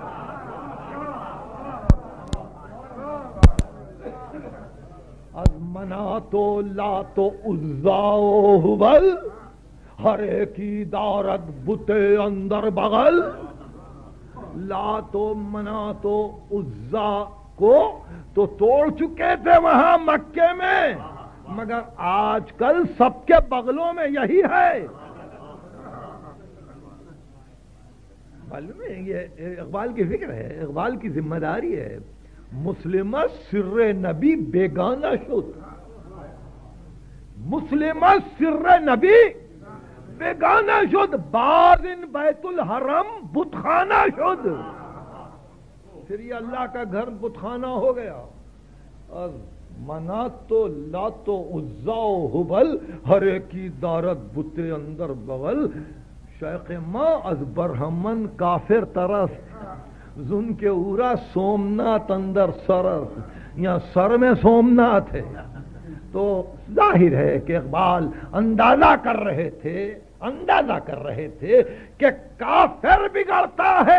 از منات و لات و عزا و حبل ہر ایکی دارد بت اندر بغل. لات و منات و عزا کو تو توڑ چکے تھے وہاں مکے میں، مگر آج کل سب کے بغلوں میں یہی ہے. معلوم ہے یہ اقبال کی فکر ہے، اقبال کی ذمہ داری ہے. مسلمہ سر نبی بیگانہ شد، مسلمہ سر نبی بیگانہ شد، بعض ان بیت الحرم بتخانہ شد. پھر یہ اللہ کا گھر بتخانہ ہو گیا. اور منات و لات و عزا و حبل ہر ایکی دارت بت اندر بغل. شیخ ماں از برہمن کافر ترس زن کے اورا سومنات اندر سرس. یہاں سر میں سومنات ہے. تو ظاہر ہے کہ اقبال اندازہ کر رہے تھے اندازہ کر رہے تھے کہ کافر بگڑتا ہے،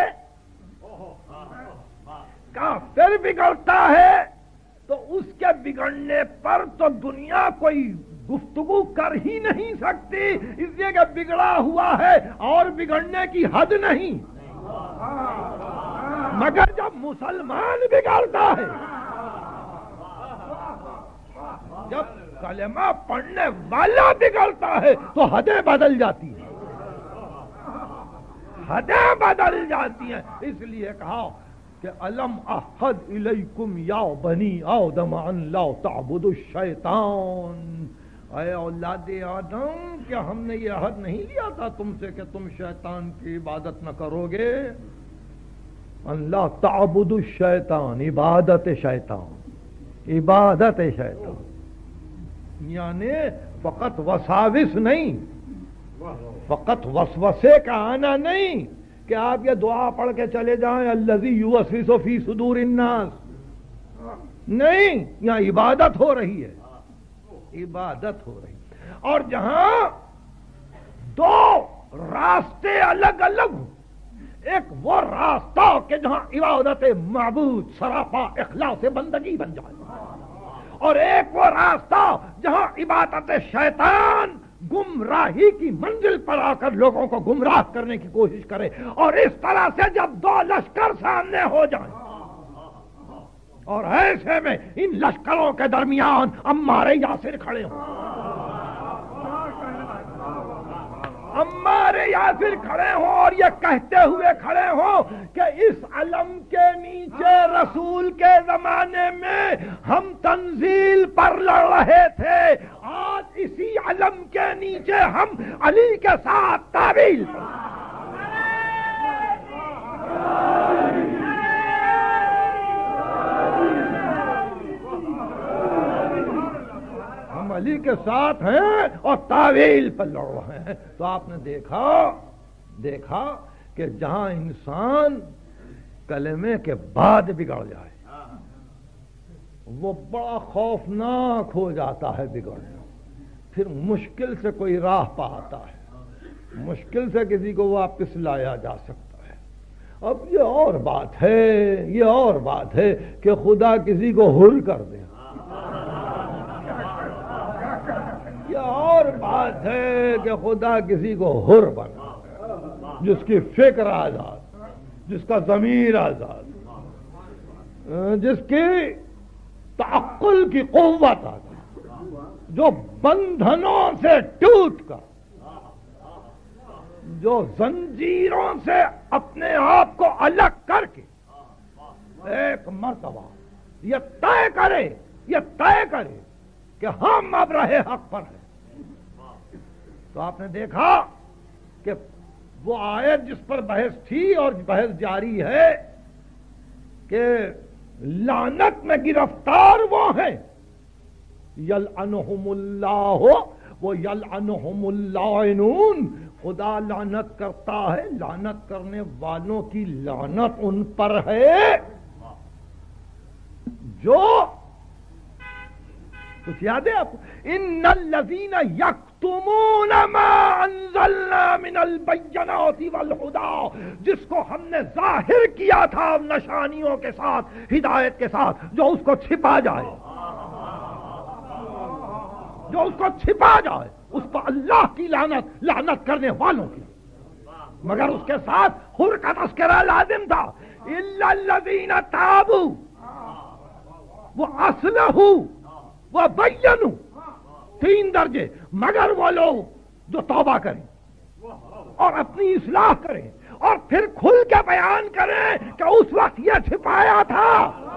کافر بگڑتا ہے تو اس کے بگڑنے پر تو دنیا کوئی گفتگو کر ہی نہیں سکتی، اس لیے کہ بگڑا ہوا ہے اور بگڑنے کی حد نہیں. مگر جب مسلمان بگڑتا ہے، جب کلمہ پڑھنے والا بگڑتا ہے تو حدیں بدل جاتی ہیں، حدیں بدل جاتی ہیں. اس لیے کہا کہ الم احد الیکم یا بنی آدم ان لا تعبدوا الشیطان. اے اولاد آدم، کیا ہم نے یہ عہد نہیں لیا تھا تم سے کہ تم شیطان کی عبادت نہ کرو گے؟ ان لا تعبدوا الشیطان، عبادت شیطان، عبادت شیطان یعنی فقط وساوس نہیں، فقط وسوسے کا آنا نہیں کہ آپ یہ دعا پڑھ کے چلے جائیں الذی یوسوس فی صدور الناس. نہیں، یہاں عبادت ہو رہی ہے، عبادت ہو رہی ہے. اور جہاں دو راستے الگ الگ ہوں، ایک وہ راستہ کہ جہاں عبادت معبود سراپا اخلاص بندگی بن جائے، اور ایک وہ راستہ جہاں عبادت شیطان گمراہی کی منزل پر آ کر لوگوں کو گمراہ کرنے کی کوشش کرے. اور اس طرح سے جب دو لشکر سامنے ہو جائیں اور ایسے میں ان لشکروں کے درمیان عمار یاسر کھڑے ہوں، عمار یاسر کھڑے ہوں اور یہ کہتے ہوئے کھڑے ہوں کہ اس علم کے نیچے رسول کے زمانے میں ہم تنزیل پر لڑ رہے تھے، آج اسی علم کے نیچے ہم علی کے ساتھ تعویل پر. ہم علی کے ساتھ ہیں اور تعویل پر لڑ رہے ہیں. تو آپ نے دیکھا دیکھا کہ جہاں انسان کلمے کے بعد بگڑ جائے وہ بڑا خوفناک ہو جاتا ہے بگڑنا. پھر مشکل سے کوئی راہ پاتا ہے، مشکل سے کسی کو واپس لایا جا سکتا ہے. اب یہ اور بات ہے یہ اور بات ہے کہ خدا کسی کو حر کر دے، یہ اور بات ہے کہ خدا کسی کو حر بنا، جس کی فکر آزاد، جس کا ضمیر آزاد، جس کی تعقل کی قوت آزاد، جو بندھنوں سے ٹوٹ کر، جو زنجیروں سے اپنے آپ کو الگ کر کے ایک مرتبہ یہ طے کرے یہ طے کرے کہ ہم اب رہے حق پر ہیں. تو آپ نے دیکھا کہ وہ آیت جس پر بحث تھی اور بحث جاری ہے کہ لعنت میں گرفتار وہ ہیں یلعنہم اللہ وہ یلعنہم اللاعنون، خدا لعنت کرتا ہے، لعنت کرنے والوں کی لعنت ان پر ہے جو کچھ یاد ہے آپ کو؟ ان الذین یکتمون ما انزلنا من البینات والہدی، جس کو ہم نے ظاہر کیا تھا نشانیوں کے ساتھ، ہدایت کے ساتھ، جو اس کو چھپا جائے، جو اس کو چھپا جائے اس پر اللہ کی لعنت، لعنت کرنے والوں کی، مگر اس کے ساتھ حر کا تذکرہ لازم تھا۔ الا الذین تابوا واصلحوا وبینوا، تین درجے، مگر وہ لوگ جو توبہ کریں اور اپنی اصلاح کریں اور پھر کھل کے بیان کریں کہ اس وقت یہ چھپایا تھا۔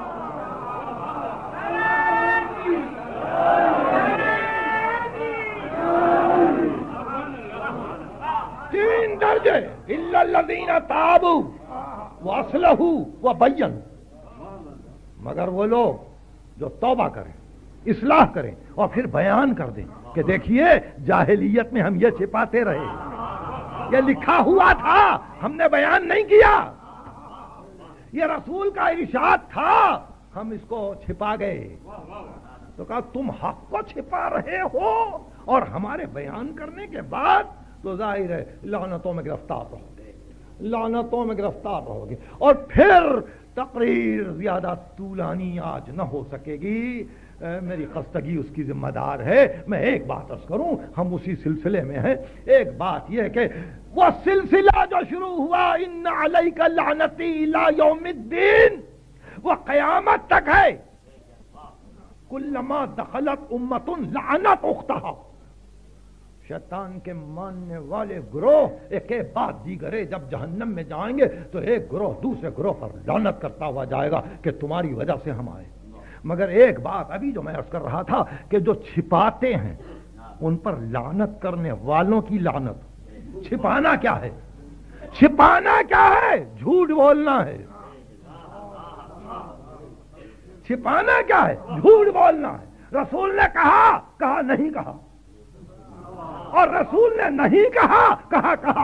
تین درجے، الا الذین تابوا واصلحوا وبینوا، مگر وہ لوگ جو توبہ کریں، اصلاح کریں اور پھر بیان کر دیں کہ دیکھیے جاہلیت میں ہم یہ چھپاتے رہے، یہ لکھا ہوا تھا، ہم نے بیان نہیں کیا، یہ رسول کا ارشاد تھا، ہم اس کو چھپا گئے۔ تو کہا تم حق کو چھپا رہے ہو اور ہمارے بیان کرنے کے بعد تو ظاہر ہے لعنتوں میں گرفتار رہو گے، لعنتوں میں گرفتار رہو گے۔ اور پھر تقریر زیادہ طولانی آج نہ ہو سکے گی، میری خستگی اس کی ذمہ دار ہے، میں ایک بات عرض کروں، ہم اسی سلسلے میں ہیں۔ ایک بات یہ کہ وہ سلسلہ جو شروع ہوا ان علیک لعنتی الی یوم الدین، وہ قیامت تک ہے۔ کلما دخلت امت لعنت اختہا، شیطان کے ماننے والے گروہ ایک کے بعد دیگرے جب جہنم میں جائیں گے تو ایک گروہ دوسرے گروہ پر لعنت کرتا ہوا جائے گا کہ تمہاری وجہ سے ہم آئے۔ مگر ایک بات ابھی جو میں عرض کر رہا تھا کہ جو چھپاتے ہیں ان پر لعنت کرنے والوں کی لعنت۔ چھپانا کیا ہے؟ چھپانا کیا ہے؟ جھوٹ بولنا ہے۔ چھپانا کیا ہے؟ جھوٹ بولنا ہے۔ رسول نے کہا، کہا نہیں کہا، اور رسول نے نہیں کہا، کہا کہا۔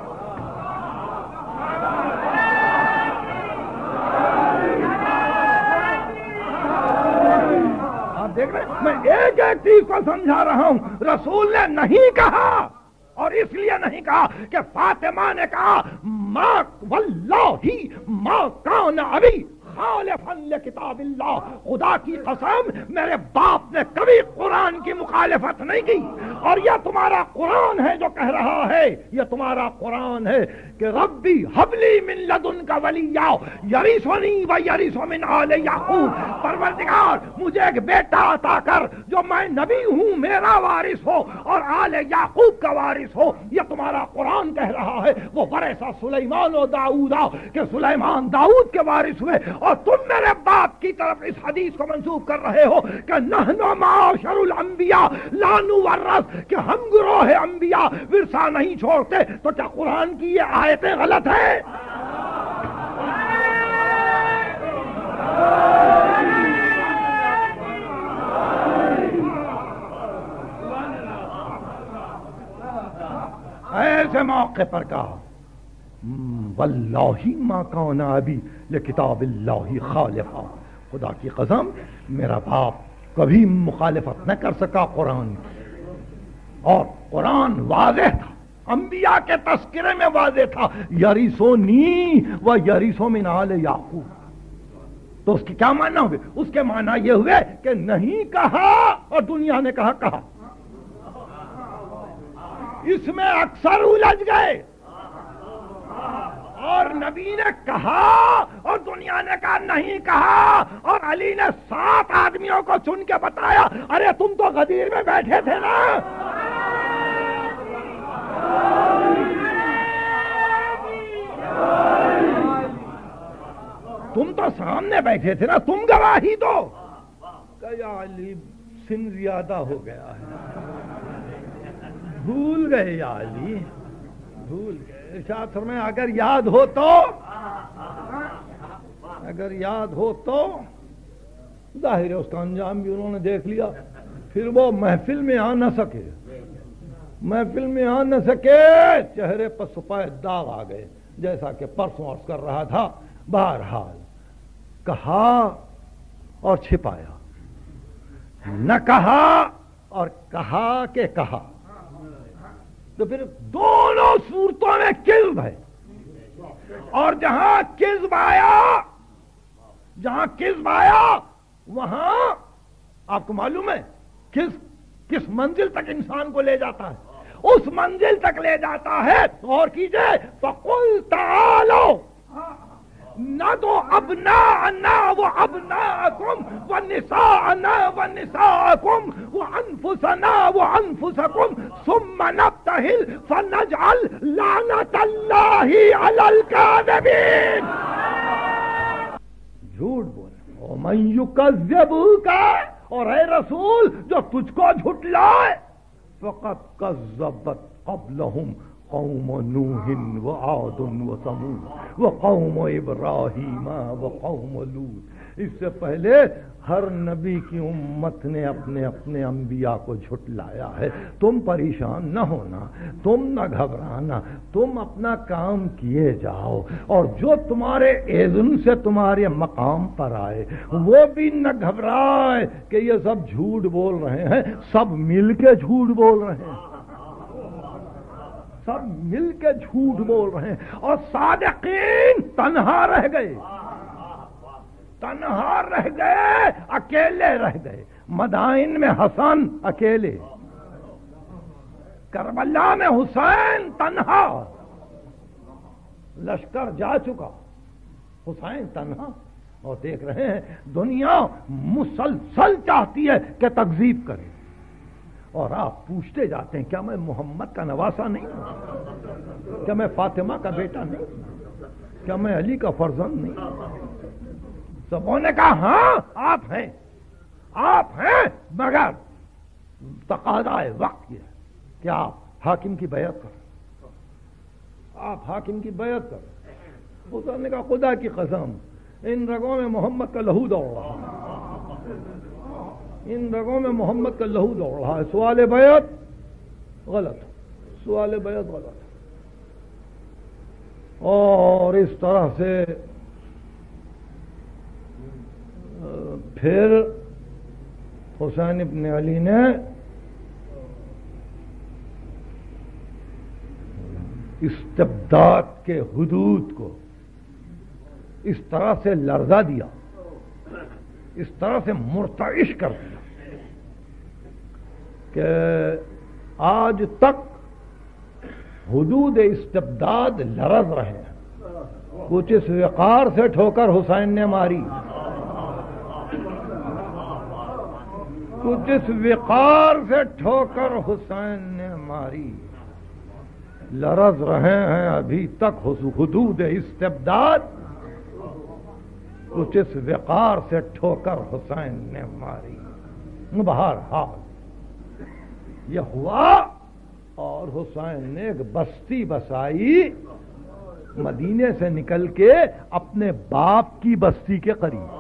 آپ دیکھ رہے ہیں، میں ایک ایک چیز کو سمجھا رہا ہوں۔ رسول نے نہیں کہا، اور اس لیے نہیں کہا کہ فاطمہ نے کہا ماں واللہ ماں کان ابی خالفا لکتاب اللہ، خدا کی قسم میرے باپ نے کبھی قرآن کی مخالفت نہیں کی، اور یہ تمہارا قرآن ہے جو کہہ رہا ہے، یہ تمہارا قرآن ہے کہ ربی حبلی من لدنک ولیہ یرثنی و یرث من آل یعقوب، پروردگار مجھے ایک بیٹا عطا کر جو میں نبی ہوں میرا وارث ہو اور آل یعقوب کا وارث ہو، یہ تمہارا قرآن کہہ رہا ہے۔ وہ ورثہ سلیمان و داؤد کہ سلیمان داؤد کے وارث ہوئے، اور تم میرے باپ کی طرف اس حدیث کو منسوب کر رہے ہو کہ نحن معاشر الانبیاء لا نورث، کہ ہم گروہ انبیاء ورثہ نہیں چھوڑتے۔ تو کیا قرآن کی یہ آیتیں غلط ہیں؟ ایسے موقع پر کہا واللہ ما کان ابی لکتاب اللہ خالفا، خدا کی قسم میرا باپ کبھی مخالفت نہ کر سکا قرآن کی، اور قرآن واضح تھا، انبیاء کے تذکرے میں واضح تھا یریثونی و یریث من آل یعقوب۔ تو اس کی کیا معنی ہوئے؟ اس کے معنی یہ ہوئے کہ نہیں کہا اور دنیا نے کہا کہا۔ اس میں اکثر الجھ گئے، اور نبی نے کہا اور دنیا نے کہا نہیں کہا، اور علی نے سات آدمیوں کو چن کے بتایا ارے تم تو غدیر میں بیٹھے تھے نا، تم تو سامنے بیٹھے تھے نا، تم گواہی دو۔ کہ یا علی سن زیادہ ہو گیا ہے، بھول گئے یا علی، بھول گئے۔ ارشاد فرمائے اگر یاد ہو تو، اگر یاد ہو تو، ظاہر ہے اس کا انجام بھی انہوں نے دیکھ لیا، پھر وہ محفل میں آ نہ سکے، محفل میں آ نہ سکے، چہرے پر سفید داغ آ گئے، جیسا کہ پرسوں عرض کر رہا تھا۔ بہرحال کہا اور چھپایا، نہ کہا اور کہا کہ کہا، تو پھر دونوں صورتوں میں کذب ہے۔ اور جہاں کذب آیا جہاں کذب آیا وہاں آپ کو معلوم ہے کس کس منزل تک انسان کو لے جاتا ہے؟ اس منزل تک لے جاتا ہے، غور کیجئے، فَقُلْ تَعَالَوْا نَدْعُ أَبْنَاءَنَا وَأَبْنَاءَكُمْ وَنِسَاءَنَا وَنِسَاءَكُمْ وَأَنفُسَنَا وَأَنفُسَكُمْ ثُمَّ نَبْتَهِلْ فَنَجْعَلْ لَعْنَةَ اللَّهِ عَلَى الْكَاذِبِينَ۔ جھوٹ بولے، وَمَن يُكَذِّبْكَ، اور اے رسول جو تجھ کو جھٹلائے، فَقَدْ كَذَّبَتْ قَبْلَهُمْ قوم نوح وعاد وثمود وقوم ابراہیم وقوم لوط، اس سے پہلے ہر نبی کی امت نے اپنے اپنے انبیاء کو جھٹلایا ہے۔ تم پریشان نہ ہونا، تم نہ گھبرانا، تم اپنا کام کیے جاؤ، اور جو تمہارے اذن سے تمہارے مقام پر آئے وہ بھی نہ گھبرائے کہ یہ سب جھوٹ بول رہے ہیں، سب مل کے جھوٹ بول رہے ہیں، سب مل کے جھوٹ بول رہے ہیں۔ اور صادقین تنہا رہ گئے، تنہا رہ گئے، اکیلے رہ گئے۔ مدائن میں حسن اکیلے، کربلا میں حسین تنہا، لشکر جا چکا، حسین تنہا، اور دیکھ رہے ہیں دنیا مسلسل چاہتی ہے کہ تکذیب کرے، اور آپ پوچھتے جاتے ہیں کیا میں محمد کا نواسا نہیں ہوں؟ کیا میں فاطمہ کا بیٹا نہیں ہوں؟ کیا میں علی کا فرزند نہیں ہوں؟ سبوں نے کہا ہاں آپ ہیں، آپ ہیں، مگر تقاضائے وقت یہ ہے کہ آپ حاکم کی بیعت کریں، آپ حاکم کی بیعت کریں۔ اس نے کہا خدا کی قسم ان رگوں میں محمد کا لہو دوڑ رہا ہے، ان رگوں میں محمد کا لہو دوڑ رہا ہے، سوال بیعت غلط، سوال بیعت غلط۔ اور اس طرح سے پھر حسین ابن علی نے استبداد کے حدود کو اس طرح سے لرزا دیا، اس طرح سے مرتعش کر دیا کہ آج تک حدود استبداد لرز رہے ہیں۔ کچھ اس وقار سے ٹھوکر حسین نے ماری، کچھ اس وقار سے ٹھوکر حسین نے ماری، لرز رہے ہیں ابھی تک حدود استبداد، کچھ اس وقار سے ٹھوکر حسین نے ماری۔ بہرحال یہ ہوا، اور حسین نے ایک بستی بسائی مدینے سے نکل کے اپنے باپ کی بستی کے قریب۔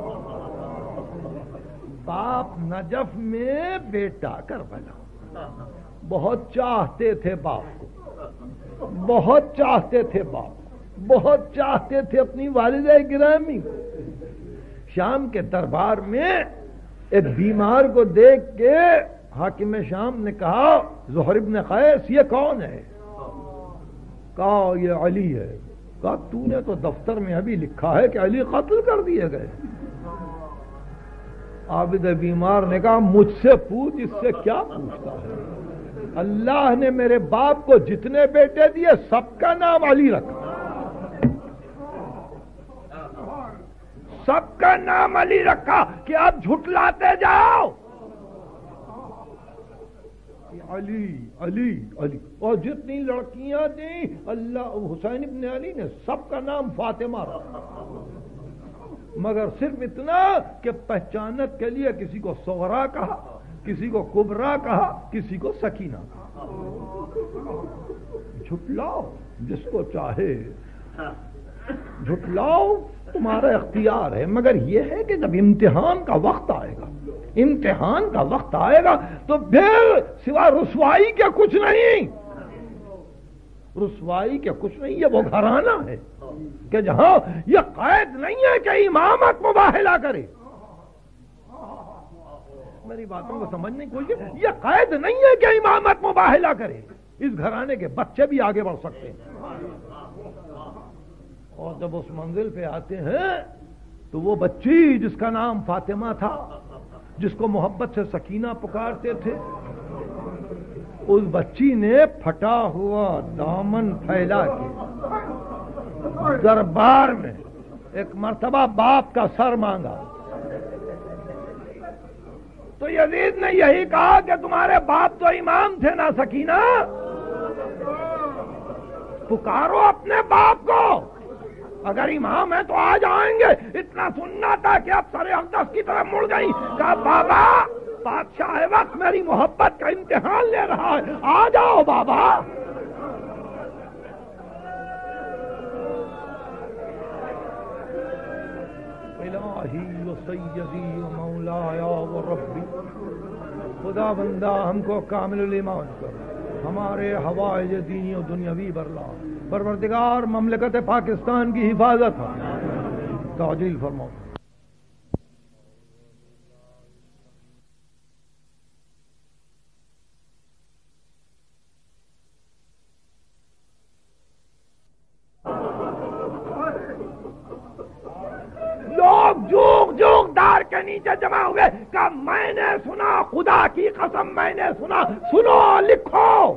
باپ نجف میں، بیٹا کربلا۔ بہت چاہتے تھے باپ کو، بہت چاہتے تھے باپ کو، بہت چاہتے تھے اپنی والدہ گرامی کو۔ شام کے دربار میں ایک بیمار کو دیکھ کے حاکم شام نے کہا زہر ابن قیس یہ کون ہے؟ کہا یہ علی ہے۔ کہا تو نے تو دفتر میں ابھی لکھا ہے کہ علی قتل کر دیے گئے۔ عابد بیمار نے کہا مجھ سے پوچھ، اس سے کیا پوچھتا ہے؟ اللہ نے میرے باپ کو جتنے بیٹے دیے سب کا نام علی رکھا، سب کا نام علی رکھا کہ آپ جھٹلاتے جاؤ، علی علی علی۔ اور جتنی لڑکیاں دیں اللہ حسین ابن علی نے سب کا نام فاطمہ رکھا، مگر صرف اتنا کہ پہچانت کے لیے کسی کو صغرا کہا، کسی کو کبرا کہا، کسی کو سکینہ کہا۔ جھٹلاؤ جس کو چاہے، جھٹلاؤ تمہارا اختیار ہے، مگر یہ ہے کہ جب امتحان کا وقت آئے گا امتحان کا وقت آئے گا تو پھر سوا رسوائی کے کچھ نہیں، رسوائی کے کچھ نہیں. یہ وہ گھرانہ ہے کہ جہاں یہ قید نہیں ہے کہ امامت مباہلہ کرے. میری باتوں کو سمجھنے کی کوشش، یہ قید نہیں ہے کہ امامت مباہلہ کرے. اس گھرانے کے بچے بھی آگے بڑھ سکتے ہیں. اور جب اس منزل پہ آتے ہیں تو وہ بچی جس کا نام فاطمہ تھا، جس کو محبت سے سکینہ پکارتے تھے، اس بچی نے پھٹا ہوا دامن پھیلا کے دربار میں ایک مرتبہ باپ کا سر مانگا. تو یزید نے یہی کہا کہ تمہارے باپ تو امام تھے نا سکینہ، پکارو اپنے باپ کو، اگر امام ہے تو آ جائیں گے. اتنا سننا تھا کہ اب سر اقدس کی طرف مڑ گئی. کہا بابا بادشاہ وقت میری محبت کا امتحان لے رہا ہے، آ جاؤ بابا. الہی و سیدی و مولایا و ربی، خدا بندہ ہم کو کامل الایمان کر، ہمارے حوائج دینی و دنیاوی برلا. پروردگار مملکت پاکستان کی حفاظت تعجیل فرماؤ. لوگ جوگ جوگ دار کے نیچے جمع ہوئے کہ میں نے سنا، خدا کی قسم میں نے سنا. سنو لکھو.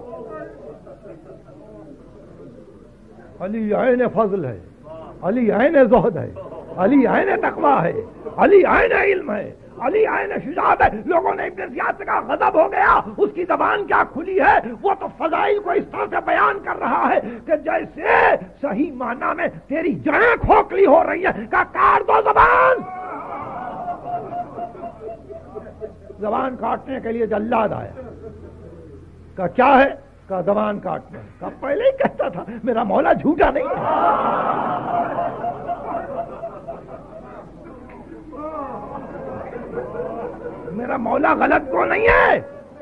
علی عین فضل ہے، علی عین زہد ہے، علی عین تقوی ہے، علی عین علم ہے، علی عین شجاعت ہے. لوگوں نے ابن زیاد سے کہا غضب ہو گیا، اس کی زبان کیا کھلی ہے. وہ تو فضائل کو اس طرح سے بیان کر رہا ہے کہ جیسے صحیح معنی میں تیری جڑیں کھوکھلی ہو رہی ہیں. کہا کاٹ دو زبان. زبان کاٹنے کے لیے جلاد آیا. کہا کیا ہے؟ کا زبان کاٹنا. کا پہلے ہی کہتا تھا میرا مولا جھوٹا نہیں ہے. میرا مولا غلط کو نہیں ہے.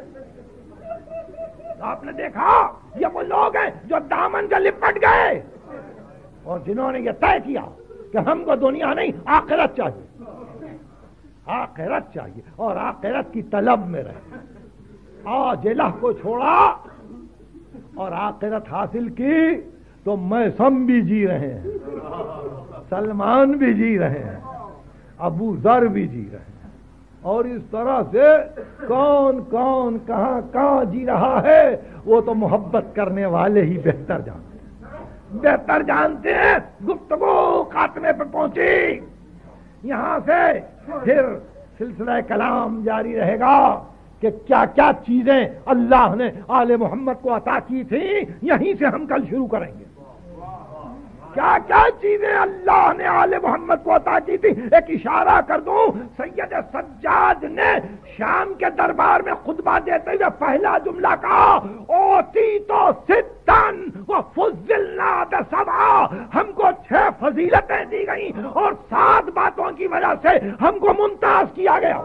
آپ نے دیکھا یہ وہ لوگ ہیں جو دامن سے لپٹ گئے اور جنہوں نے یہ طے کیا کہ ہم کو دنیا نہیں آخرت چاہیے، آخرت چاہیے اور آخرت کی طلب میں رہے. آج الہ کو چھوڑا اور آخرت حاصل کی تو میں سم بھی جی رہے ہیں، سلمان بھی جی رہے ہیں، ابو ذر بھی جی رہے ہیں، اور اس طرح سے کون کون کہاں کہاں جی رہا ہے وہ تو محبت کرنے والے ہی بہتر جانتے ہیں، بہتر جانتے ہیں. گفتگو خاتمے پہ پہنچی. یہاں سے پھر سلسلہ کلام جاری رہے گا کہ کیا کیا چیزیں اللہ نے آل محمد کو عطا کی تھی. یہیں سے ہم کل شروع کریں گے. کیا کیا چیزیں اللہ نے آل محمد کو عطا کی تھی. ایک اشارہ کر دوں، سید سجاد نے شام کے دربار میں خطبہ دیتے ہوئے پہلا جملہ کہا اوتی تو ستن و فضلنا بسبع. ہم کو چھ فضیلتیں دی گئیں اور سات باتوں کی وجہ سے ہم کو ممتاز کیا گیا.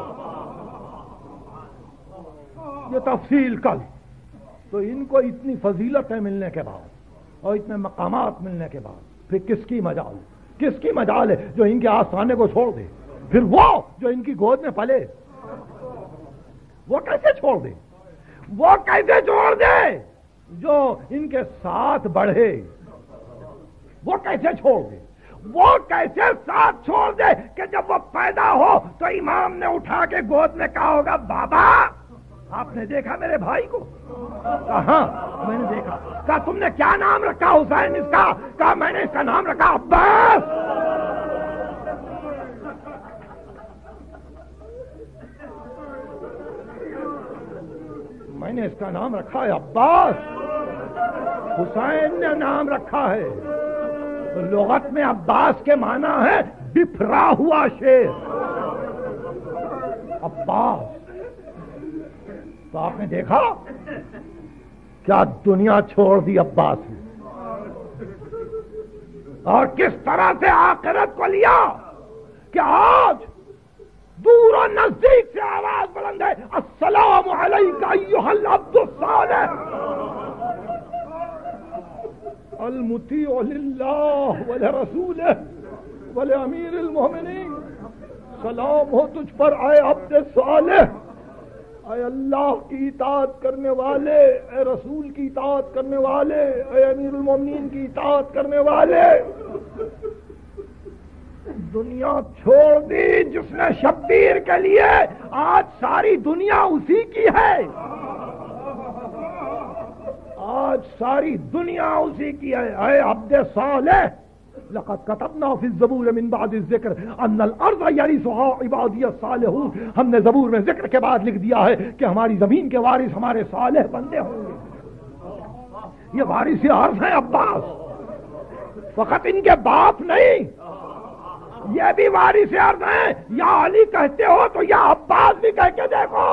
یہ تفصیل کل. تو ان کو اتنی فضیلتیں ملنے کے بعد اور اتنے مقامات ملنے کے بعد پھر کس کی مجال، کس کی مجال ہے جو ان کے آستانے کو چھوڑ دے. پھر وہ جو ان کی گود میں پلے وہ کیسے چھوڑ دے، وہ کیسے چھوڑ دے. جو ان کے ساتھ بڑھے وہ کیسے چھوڑ دے، وہ کیسے ساتھ چھوڑ دے کہ جب وہ پیدا ہو تو امام نے اٹھا کے گود میں کہا ہوگا بابا آپ نے دیکھا میرے بھائی کو؟ کہاں میں نے دیکھا. کہا تم نے کیا نام رکھا حسین اس کا؟ کہا میں نے اس کا نام رکھا عباس. میں نے اس کا نام رکھا ہے عباس. حسین نے نام رکھا ہے. لغت میں عباس کے معنی ہے بفرا ہوا شیر. عباس. تو آپ نے دیکھا کیا دنیا چھوڑ دی عباس نے، اور کس طرح سے آخرت کو لیا کہ آج دور و نزدیک سے آواز علیک ایھا العبد الصالح المطیع للہ ولرسولہ ولامیر المؤمنین، سلام ہو تجھ پر اے عبد صالح، اے اللہ کی اطاعت کرنے والے، اے رسول کی اطاعت کرنے والے، اے امیر المومنین کی اطاعت کرنے والے۔ دنیا چھوڑ دی جس نے شبیر کے لیے، آج ساری دنیا اسی کی ہے، آج ساری دنیا اسی کی ہے۔ اے عبد صالح، لقد كتبنا في الزبور من بعد الذکر ان الارض یرثها عبادی الصالحون، ہم نے زبور میں ذکر کے بعد لکھ دیا ہے کہ ہماری زمین کے وارث ہمارے صالح بندے ہوں گے۔ یہ وارث ارض ہیں عباس، فقط ان کے باپ نہیں، یہ بھی وارث ارض ہیں۔ یا علی کہتے ہو تو یا عباس بھی کہہ کے دیکھو۔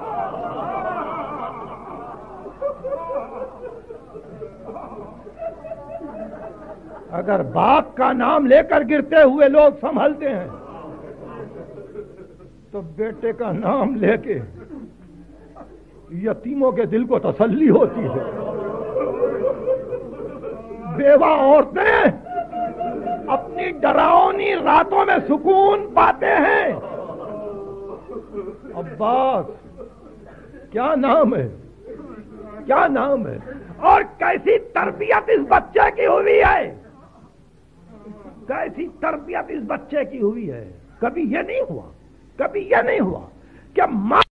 اگر باپ کا نام لے کر گرتے ہوئے لوگ سنبھلتے ہیں تو بیٹے کا نام لے کے یتیموں کے دل کو تسلی ہوتی ہے، بیوہ عورتیں اپنی ڈراؤنی راتوں میں سکون پاتے ہیں۔ عباس کیا نام ہے، کیا نام ہے، اور کیسی تربیت اس بچے کی ہوئی ہے، کیسی تربیت اس بچے کی ہوئی ہے۔ کبھی یہ نہیں ہوا، کبھی یہ نہیں ہوا کہ ماں